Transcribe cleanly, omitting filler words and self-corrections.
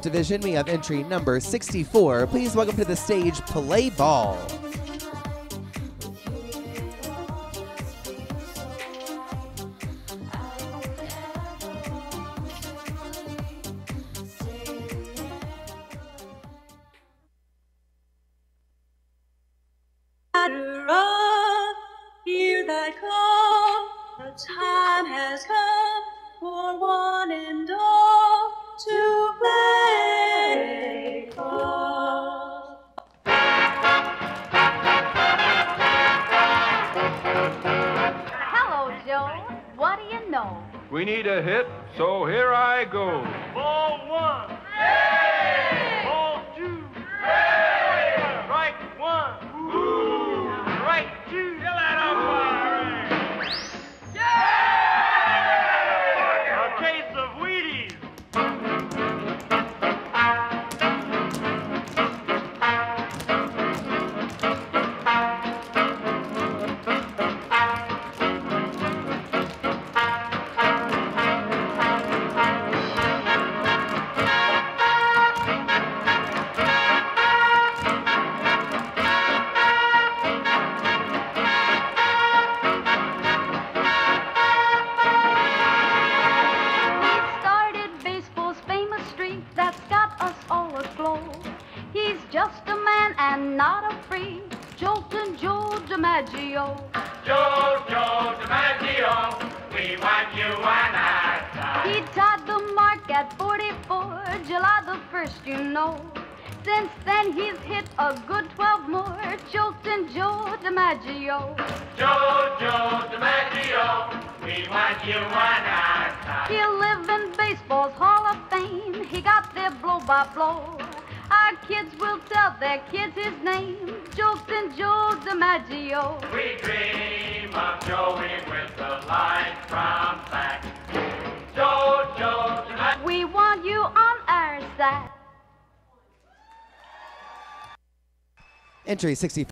Division, we have entry number 64. Please welcome to the stage, Play Ball. Hear that call, the time has come for one and all to play ball. Hello, Joe. What do you know? We need a hit, so here I go. Ball one. Hey! Ball two. Hey! Strike one. Ooh. Strike two. Get that umpire. Yeah! A case of Wheaties. He's just a man and not a freak, Joltin' Joe DiMaggio. Joe DiMaggio, we want you on our side. He tied the mark at 44, July the 1st, you know. Since then he's hit a good 12 more, Joltin' Joe DiMaggio. Joe DiMaggio, we want you on our side. He'll live in baseball's Hall of Fame, he got there blow by blow. Our kids will tell their kids his name, Joltin' Joe DiMaggio. We dream of Joey with the line from back. Joe DiMaggio. We want you on our side. Entry 64.